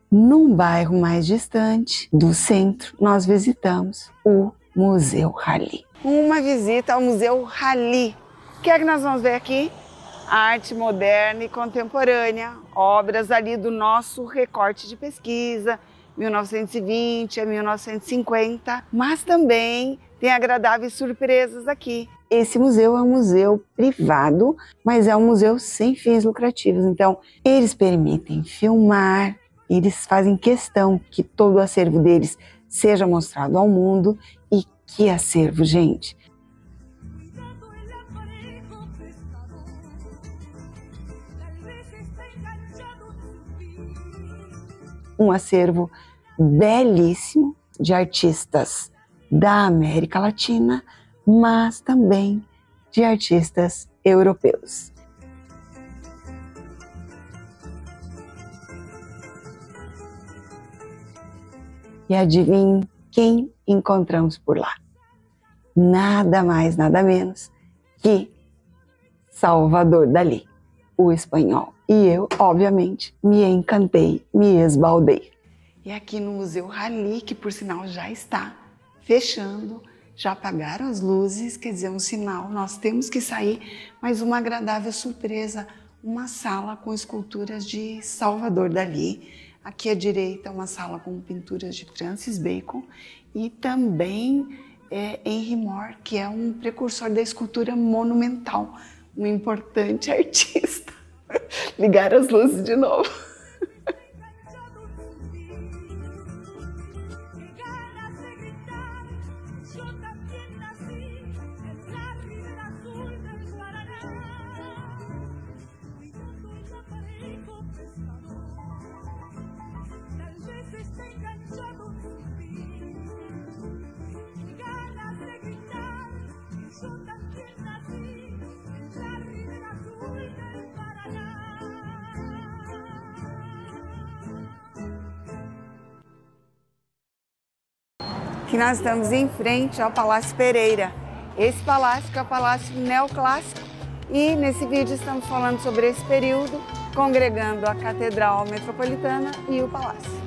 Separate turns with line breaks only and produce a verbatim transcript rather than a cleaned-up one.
Num bairro mais distante do centro, nós visitamos o Museu Rally. Uma visita ao Museu Rally. O que é que nós vamos ver aqui? Arte moderna e contemporânea, obras ali do nosso recorte de pesquisa, mil novecentos e vinte a mil novecentos e cinquenta, mas também tem agradáveis surpresas aqui. Esse museu é um museu privado, mas é um museu sem fins lucrativos, então eles permitem filmar, eles fazem questão que todo o acervo deles seja mostrado ao mundo. E que acervo, gente! Um acervo belíssimo de artistas da América Latina, mas também de artistas europeus. E adivinhe quem encontramos por lá? Nada mais, nada menos que Salvador Dalí, o espanhol. E eu, obviamente, me encantei, me esbaldei. E aqui no Museu Rally, que por sinal já está fechando, já apagaram as luzes, quer dizer, um sinal, nós temos que sair, mas uma agradável surpresa, uma sala com esculturas de Salvador Dalí. Aqui à direita, uma sala com pinturas de Francis Bacon e também é, Henry Moore, que é um precursor da escultura monumental, um importante artista. Ligaram as luzes de novo. Que nós estamos em frente ao Palácio Pereira. Esse palácio que é o Palácio Neoclássico, e nesse vídeo estamos falando sobre esse período, congregando a Catedral Metropolitana e o Palácio.